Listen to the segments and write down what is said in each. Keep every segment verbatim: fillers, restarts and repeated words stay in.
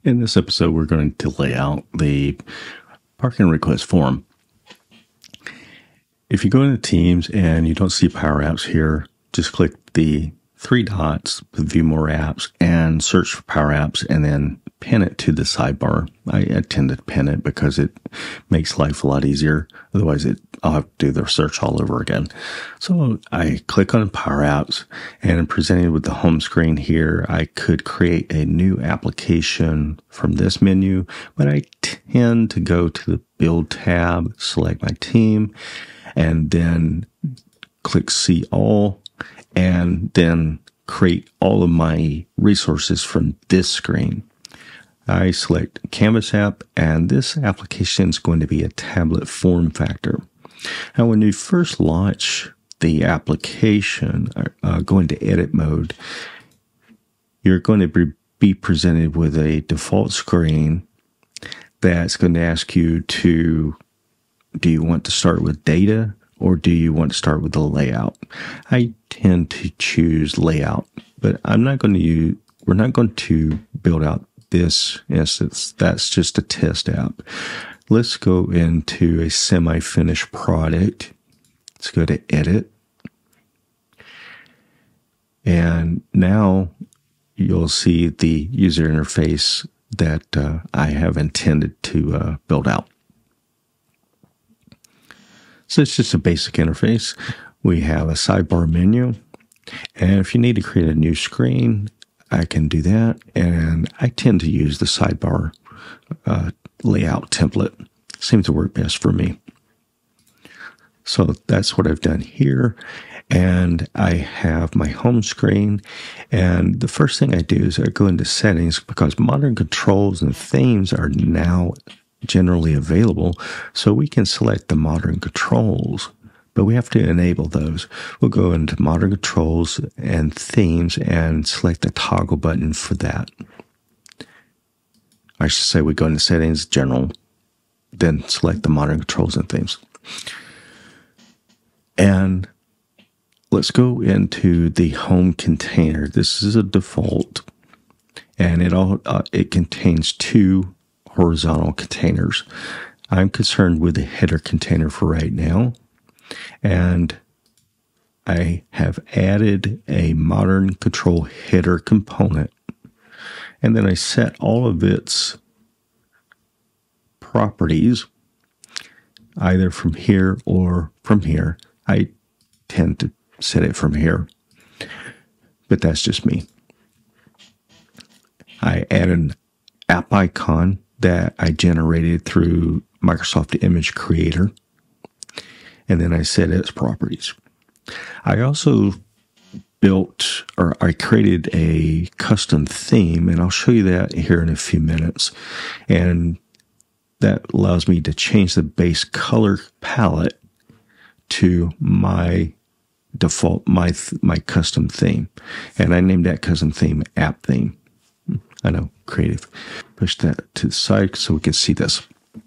In this episode, we're going to lay out the parking request form. If you go into Teams and you don't see Power Apps here, just click the three dots, View More Apps, and search for Power Apps, and then pin it to the sidebar. I, I tend to pin it because it makes life a lot easier. Otherwise, it, I'll have to do the search all over again. So I click on Power Apps, and I'm presented with the home screen here. I could create a new application from this menu, but I tend to go to the Build tab, select my team, and then click See All, and then create all of my resources from this screen. I select Canvas app, and this application is going to be a tablet form factor. Now, when you first launch the application, uh, go into edit mode, you're going to be, be presented with a default screen that's going to ask you to, do you want to start with data or do you want to start with the layout? I tend to choose layout, but I'm not going to use, we're not going to build out this instance. That's just a test app. Let's go into a semi-finished product. Let's go to edit. And now you'll see the user interface that uh, I have intended to uh, build out. So it's just a basic interface. We have a sidebar menu. And if you need to create a new screen, I can do that. And I tend to use the sidebar uh, layout template. Seems to work best for me. So that's what I've done here. And I have my home screen. And the first thing I do is I go into settings, because modern controls and themes are now generally available. So we can select the modern controls, but we have to enable those. We'll go into modern controls and themes and select the toggle button for that. I should say we go into settings, general, then select the modern controls and themes. And let's go into the home container. This is a default, and it all uh, it contains two horizontal containers. I'm concerned with the header container for right now, and I have added a modern control header component, and then I set all of its properties either from here or from here. I tend to set it from here, but that's just me. I add an app icon that I generated through Microsoft Image Creator, and then I set its properties. I also built, or I created a custom theme, and I'll show you that here in a few minutes. And that allows me to change the base color palette to my default, my my custom theme. And I named that custom theme App Theme. I know, creative. Push that to the side so we can see this.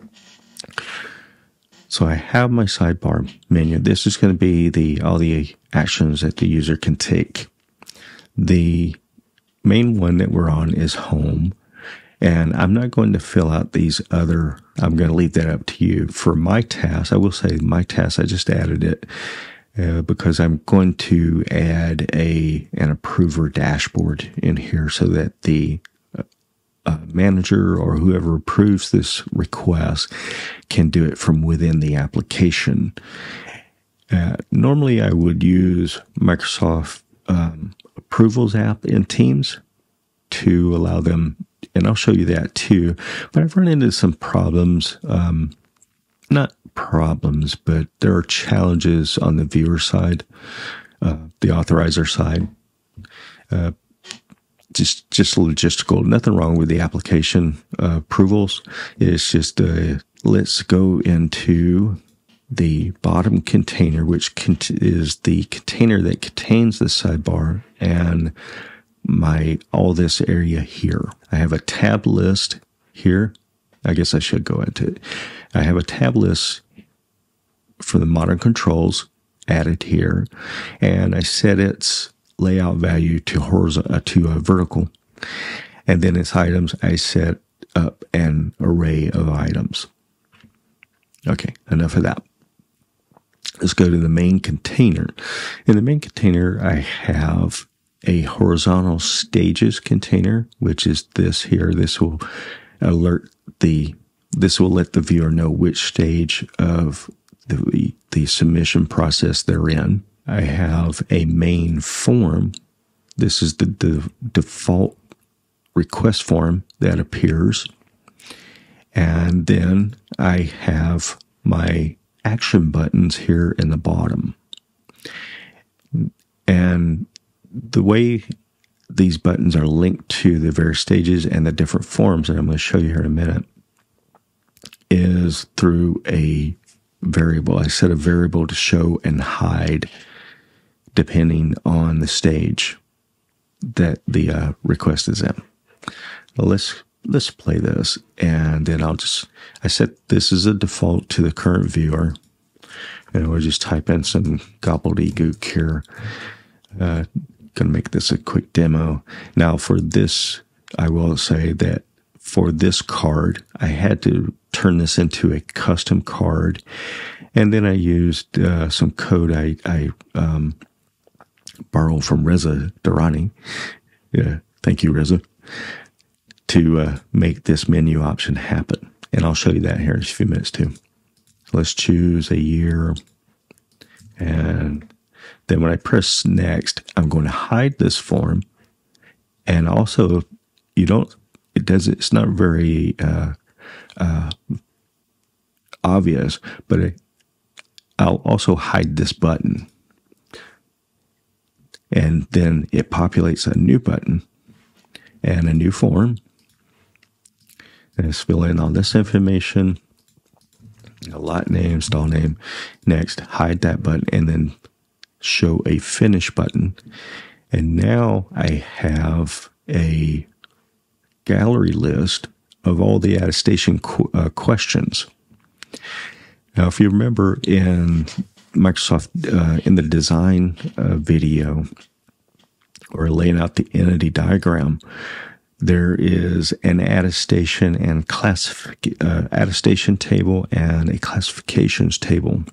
So I have my sidebar menu. This is going to be the all the actions that the user can take. The main one that we're on is home. And I'm not going to fill out these other, I'm going to leave that up to you. For my task, I will say my task, I just added it uh, because I'm going to add a an approver dashboard in here so that the uh, manager or whoever approves this request can do it from within the application. Uh, normally, I would use Microsoft um, Approvals app in Teams to allow them, and I'll show you that too. But I've run into some problems, um, not problems, but there are challenges on the viewer side, uh, the authorizer side. Uh, just, just logistical. Nothing wrong with the application uh, approvals. It's just uh, let's go into the bottom container, which cont- is the container that contains the sidebar and my all this area here. I have a tab list here. I guess I should go into it. I have a tab list for the modern controls added here, and I set its layout value to horizontal uh, to a vertical. And then its items, I set up an array of items. Okay, enough of that. Let's go to the main container. In the main container, I have a horizontal stages container, which is this here. This will alert the, this will let the viewer know which stage of the, the submission process they're in. I have a main form. This is the, the default request form that appears. And then I have my action buttons here in the bottom. And the way these buttons are linked to the various stages and the different forms that I'm going to show you here in a minute is through a variable. I set a variable to show and hide depending on the stage that the uh, request is in. Well, let's let's play this, and then I'll just I set this as a default to the current viewer, and we'll just type in some gobbledygook here. Uh, gonna make this a quick demo. Now, for this, I will say that for this card, I had to turn this into a custom card, and then I used uh, some code I I um, borrowed from Reza Durrani. Yeah, thank you, Reza, to uh, make this menu option happen. And I'll show you that here in a few minutes too. Let's choose a year. And then when I press next, I'm going to hide this form. And also, you don't, it does, it's not very uh, uh, obvious, but it, I'll also hide this button. And then it populates a new button and a new form. And let's fill in all this information, a lot name, stall name. Next, hide that button and then show a finish button. And now I have a gallery list of all the attestation qu uh, questions. Now, if you remember in Microsoft, uh, in the design uh, video, or laying out the entity diagram, there is an attestation and classific uh, attestation table and a classifications table.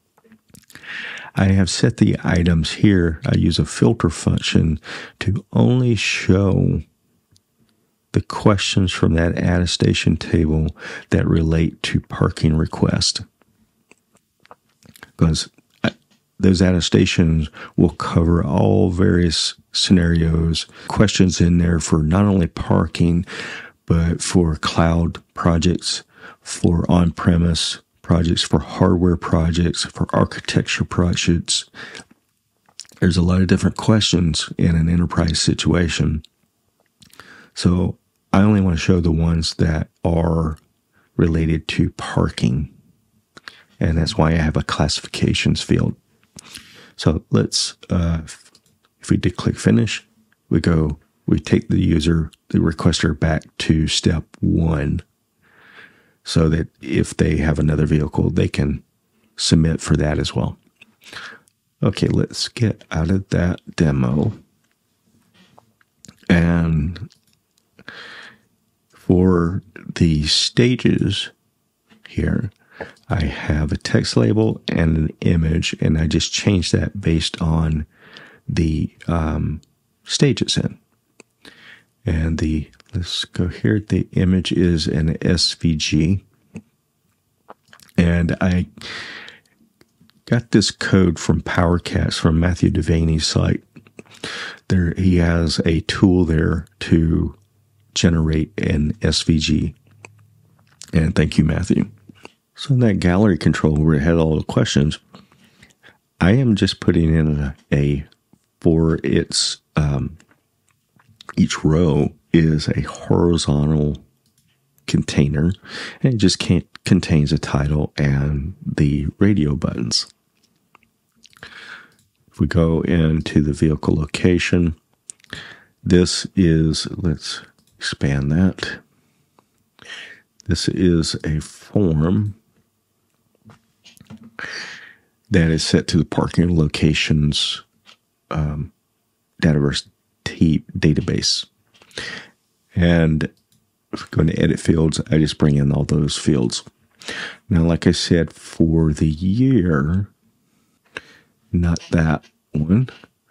I have set the items here. I use a filter function to only show the questions from that attestation table that relate to parking request, because those attestations will cover all various scenarios, questions in there for not only parking, but for cloud projects, for on-premise projects, for hardware projects, for architecture projects. There's a lot of different questions in an enterprise situation. So I only want to show the ones that are related to parking. And that's why I have a classifications field. So let's, uh, if we did click finish, we go, we take the user, the requester back to step one, so that if they have another vehicle, they can submit for that as well. Okay, let's get out of that demo. And for the stages here, I have a text label and an image, and I just changed that based on the um, stage it's in. And the, let's go here, the image is an S V G. And I got this code from PowerCast, from Matthew Devaney's site. There, he has a tool there to generate an S V G. And thank you, Matthew. So in that gallery control where it had all the questions, I am just putting in a, a for its, um, each row is a horizontal container, and it just can't, contains a title and the radio buttons. If we go into the vehicle location, this is, let's expand that. This is a form that is set to the parking locations um, Dataverse database. And if I go into edit fields, I just bring in all those fields. Now, like I said, for the year, not that one,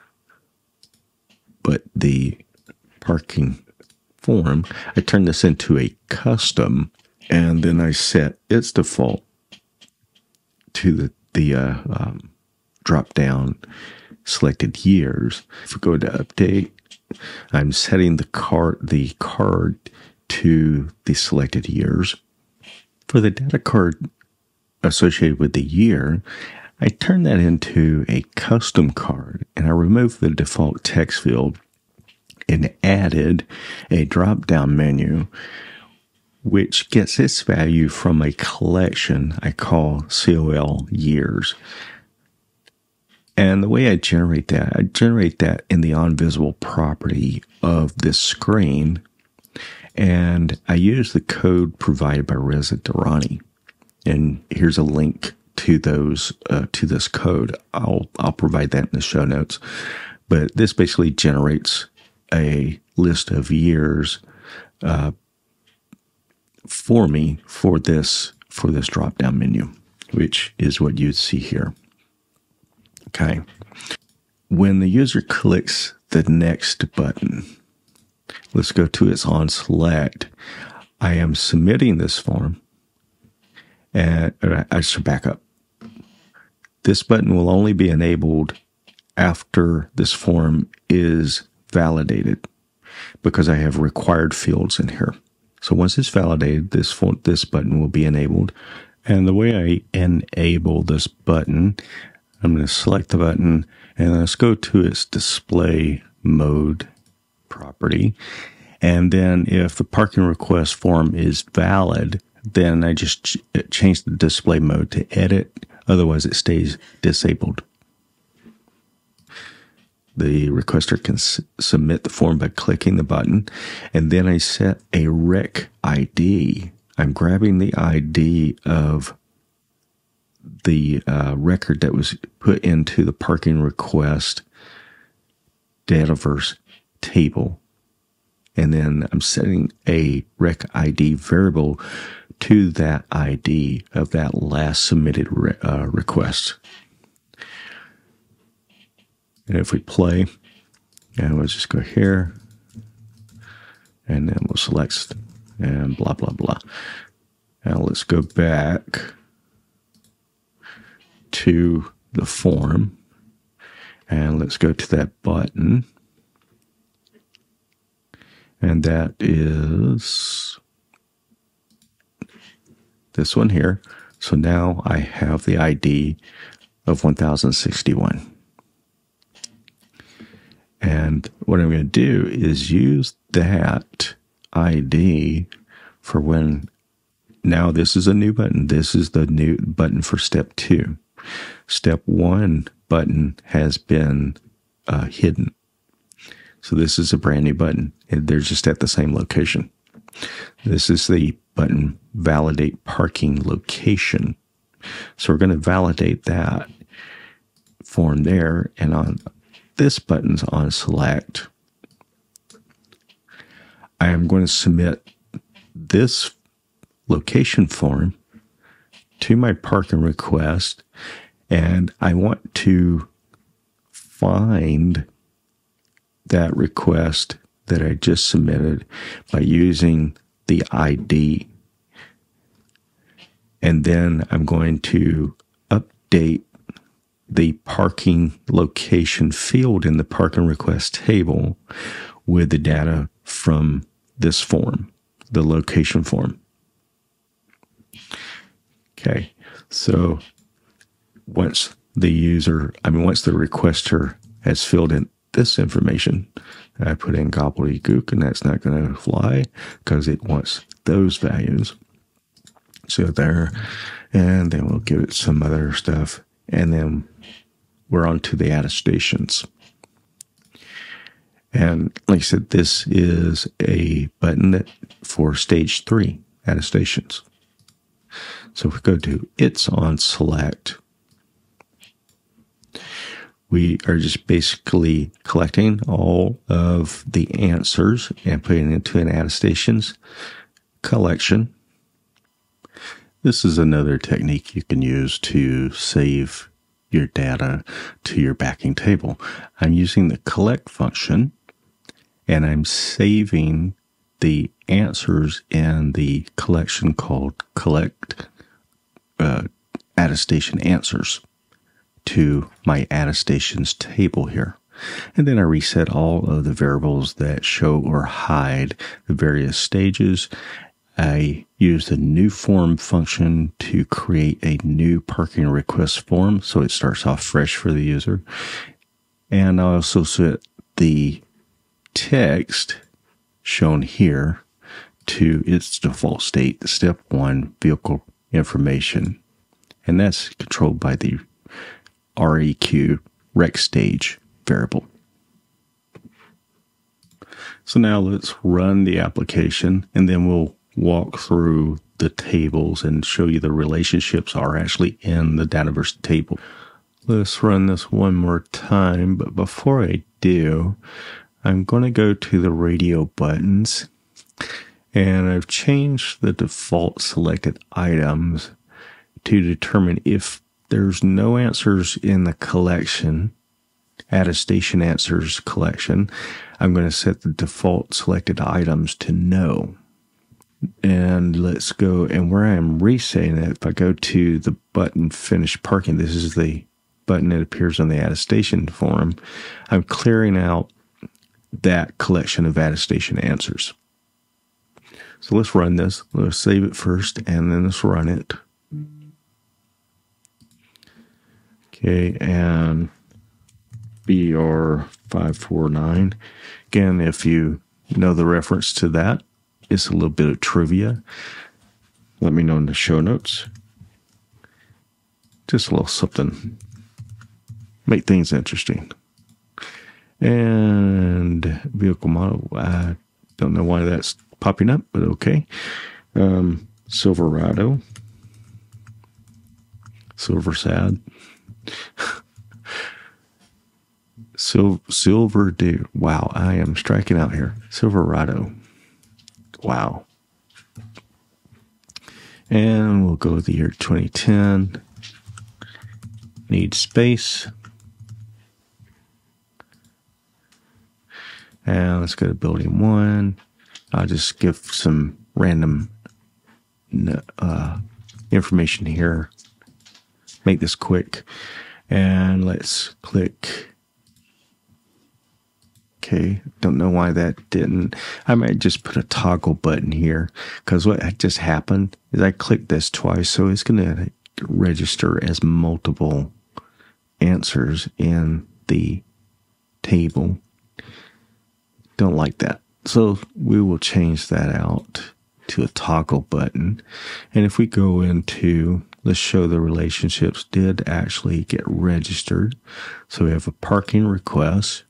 but the parking form, I turn this into a custom, and then I set its default to the, the uh, um, drop down selected years. If we go to update, I'm setting the card, the card to the selected years. For the data card associated with the year, I turn that into a custom card, and I remove the default text field and added a drop-down menu which gets its value from a collection I call C O L years. And the way I generate that, I generate that in the onVisible property of this screen, and I use the code provided by Reza Durrani. And here's a link to those uh, to this code. I'll I'll provide that in the show notes. But this basically generates a list of years uh, for me for this for this drop down menu, which is what you'd see here. Okay. When the user clicks the next button, let's go to its on select. I am submitting this form, and I should back up. This button will only be enabled after this form is validated, because I have required fields in here. So once it's validated, this form, this button will be enabled. And the way I enable this button, I'm going to select the button, and let's go to its display mode property. And then if the parking request form is valid, then I just ch change the display mode to edit. Otherwise, it stays disabled. The requester can s submit the form by clicking the button, and then I set a rec I D. I'm grabbing the I D of the uh, record that was put into the parking request Dataverse table. And then I'm setting a rec I D variable to that I D of that last submitted re uh, request. And if we play, and we'll just go here, and then we'll select, and blah, blah, blah. Now let's go back to the form, and let's go to that button. And that is this one here. So now I have the I D of one thousand sixty-one. And what I'm going to do is use that I D for when, now this is a new button. This is the new button for step two. Step one button has been uh, hidden. So this is a brand new button. They're just at the same location. This is the button validate parking location. So we're going to validate that form there, and on this button's on select, I am going to submit this location form to my parking request, and I want to find that request that I just submitted by using the I D. And then I'm going to update the parking location field in the parking request table with the data from this form, the location form. Okay, so once the user, I mean, once the requester has filled in this information, I put in gobbledygook, and that's not going to fly because it wants those values. So there, and then we'll give it some other stuff, and then we're on to the attestations. And like I said, this is a button that for stage three attestations. So if we go to it's on select, we are just basically collecting all of the answers and putting it into an attestations collection. This is another technique you can use to save your data to your backing table. I'm using the collect function, and I'm saving the answers in the collection called collect uh, attestation answers to my attestations table here. And then I reset all of the variables that show or hide the various stages. I use the new form function to create a new parking request form, so it starts off fresh for the user. And I also set the text shown here to its default state, step one, vehicle information. And that's controlled by the R E Q rec stage variable. So now let's run the application, and then we'll walk through the tables and show you the relationships are actually in the Dataverse table. Let's run this one more time, but before I do, I'm going to go to the radio buttons, and I've changed the default selected items to determine if there's no answers in the collection, attestation answers collection. I'm going to set the default selected items to no. And let's go, and where I'm resetting it, if I go to the button finish parking, this is the button that appears on the attestation form, I'm clearing out that collection of attestation answers. So let's run this. Let's save it first, and then let's run it. Okay, and B R five four nine. Again, if you know the reference to that, it's a little bit of trivia. Let me know in the show notes. Just a little something. Make things interesting. And vehicle model, I don't know why that's popping up, but okay. Um, Silverado. Silver Sad. Sil Silver Deer. Wow, I am striking out here. Silverado. Wow. And we'll go with the year twenty ten. Need space. And let's go to building one. I'll just give some random uh, information here. Make this quick. And let's click. Okay, don't know why that didn't. I might just put a toggle button here, because what just happened is I clicked this twice, so it's going to register as multiple answers in the table. Don't like that. So we will change that out to a toggle button. And if we go into, let's show the relationships did actually get registered. So we have a parking request.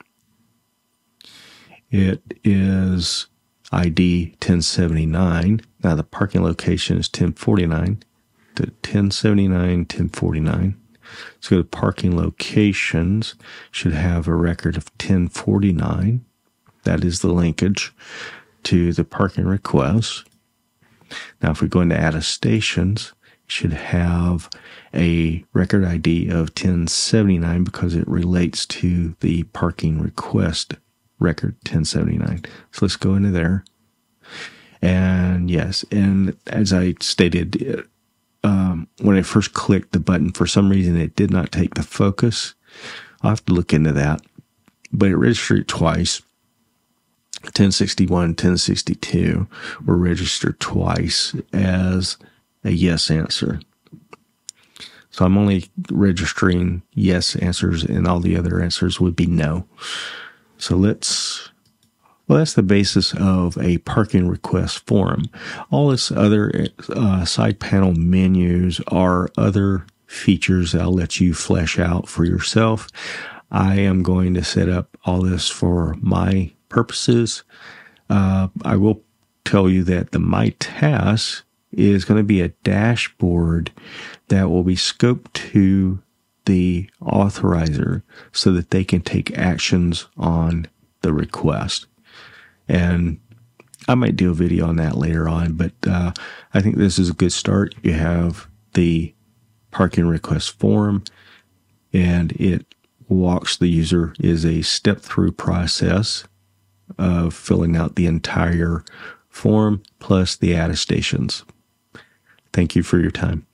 It is I D ten seventy-nine. Now the parking location is ten forty-nine to ten seventy-nine, ten forty-nine. Let's go to parking locations. Should have a record of ten forty-nine. That is the linkage to the parking request. Now if we go into attestations, it should have a record I D of ten seventy-nine because it relates to the parking request record ten seventy-nine. So let's go into there. And yes, and as I stated, um, when I first clicked the button, for some reason it did not take the focus. I'll have to look into that. But it registered it twice. ten sixty-one, ten sixty-two were registered twice as a yes answer. So I'm only registering yes answers, and all the other answers would be no. So let's, well, that's the basis of a parking request form. All this other uh, side panel menus are other features that I'll let you flesh out for yourself. I am going to set up all this for my purposes. Uh, I will tell you that the My Tasks is going to be a dashboard that will be scoped to the authorizer so that they can take actions on the request. And I might do a video on that later on, but uh, I think this is a good start. You have the parking request form, and it walks the user is a step-through process of filling out the entire form plus the attestations. Thank you for your time.